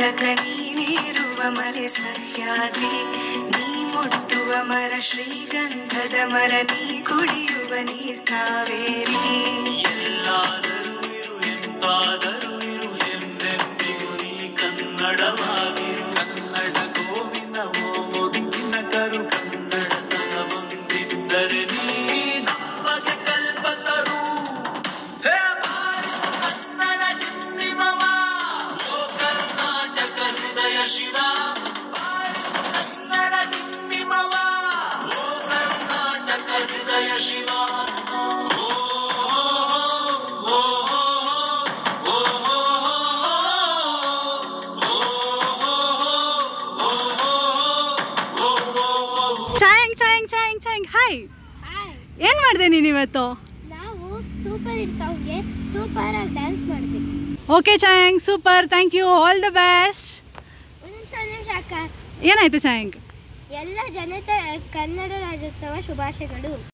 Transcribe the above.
ಮೂಲಕ ನೀನಿರುವ ಮಲೆ ಸಹ್ಯಾದ್ರಿ ನೀ ಮುಟ್ಟುವ ಮರ ಶ್ರೀಗಂಧದ ಮರ ನೀ ಕುಡಿಯುವ ನೀರ್ ಕಾವೇರಿ ಎಲ್ಲಾದರೂ ಇರು ಎಂತಾದರೂ ಇರು ಎಂದೆಂದಿಗೂ ನೀ ಕನ್ನಡವಾಗಿರು ಕನ್ನಡ ಗೋವಿಂದವೋ ಮುದ್ದಿನ ಕರು ಕನ್ನಡತನ ಹೊಂದಿದ್ದರೆ ನೀ ನಮಗೆ ಕಲ್ಪತರು ಹೇ ಬಾರಿಸು ಕನ್ನಡ ನಿಮ್ಮಿಮವ ಓ ಕರ್ನಾಟಕ ಹೃದಯ ಶಿವ ಬಾರಿಸು ಕನ್ನಡ ನಿಮ್ಮಿಮವ ಓ ಕರ್ನಾಟಕ ಹೃದಯ ಶಿವ ಹಾಯ್, ಏನ್ ಮಾಡಿದೆ ನೀನು ಇವತ್ತು? ನಾವು ಸೂಪರ್ ಹಿಟ್ ಸಾಂಗ್ಗೆ ಸೂಪರ್ ಆಗಿ ಡ್ಯಾನ್ಸ್ ಮಾಡಿದ್ವಿ. ಓಕೆ ಚಾಯಾಂಗ್, super, thank you, all the best. ಒಂದು ನಿಮಿಷ ಅಕ್ಕ, ಏನಾಯ್ತು ಚಾಯಾಂಗ್? ಎಲ್ಲ ಜನತೆ ಕನ್ನಡ ರಾಜ್ಯೋತ್ಸವ ಶುಭಾಶಯಗಳು.